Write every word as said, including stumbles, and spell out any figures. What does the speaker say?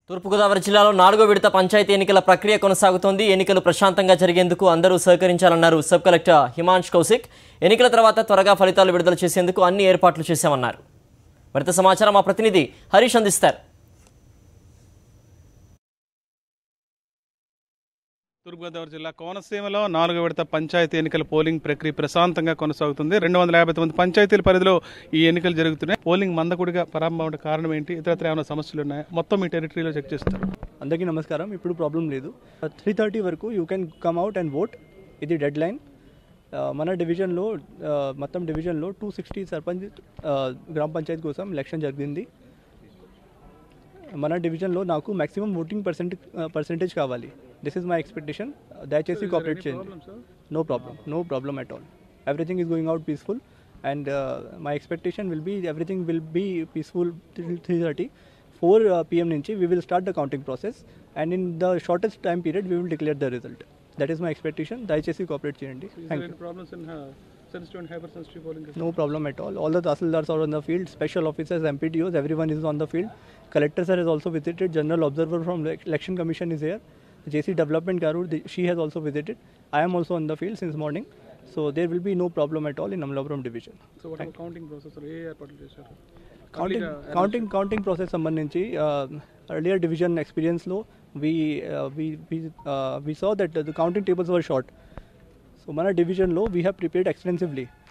తూర్పుగోదావరి జిల్లాలో నాలుగో విడత పంచాయతీ ఎన్నికల ప్రక్రియ కొనసాగుతోంది. ఎన్నికలు ప్రశాంతంగా జరిగేందుకు అందరూ సహకరించాలన్నారు సబ్ కలెక్టర్ హిమాంష్ కౌశిక్. ఎన్నికల తర్వాత త్వరగా ఫలితాలు విడుదల చేసేందుకు అన్ని ఏర్పాట్లు చేశామన్నారు. మరింత సమాచారం మా ప్రతినిధి హరీష్ అందిస్తారు. తూర్పుగోదావరి జిల్లా కోనసీమలో నాలుగో విడత పంచాయతీ ఎన్నికల పోలింగ్ ప్రక్రియ ప్రశాంతంగా కొనసాగుతుంది. రెండు వందల యాభై తొమ్మిది పంచాయతీల పరిధిలో ఈ ఎన్నికలు జరుగుతున్నాయి. పోలింగ్ మందకుడిగా ప్రారంభం కారణం ఏంటి, ఇతరత్ర ఏమైనా సమస్యలు ఉన్నాయి, మొత్తం మీ టెరిటరీలో చెక్ చేస్తారు? అందరికీ నమస్కారం. ఇప్పుడు ప్రాబ్లం లేదు. త్రీ థర్టీ వరకు you can come out and vote. ఇది డెడ్ లైన్. మన డివిజన్లో మొత్తం డివిజన్లో టూ సిక్స్టీ సర్పంచ్ గ్రామ పంచాయతీ కోసం ఎలక్షన్ జరిగింది. మన డివిజన్లో నాకు మ్యాక్సిమం ఓటింగ్ పర్సెంట్ పర్సెంటేజ్ కావాలి. This is my expectation. దయచేసి కోఆపరేట్ చేయండి. No problem, no problem at all. Everything is going out peaceful and my expectation will be everything will be peaceful till three thirty four PM నుంచి we will start the counting process and in the shortest time period we will declare the result. That is my expectation. దయచేసి cooperate చేయండి. Thank you. No problem at all. All the Tahsildars are on the field, special officers, M P T Os, everyone is on the field. Collector sir has also visited. General observer from the election commission is here. J C Development Garu, she has also visited. I am also on the field since morning. So there will be no problem at all in Amlapuram division. So what about counting process? Counting, counting, counting process సంబంధించి earlier division experience లో we uh, we we uh, we saw that the counting tables were short. So, mana division lo we have prepared extensively.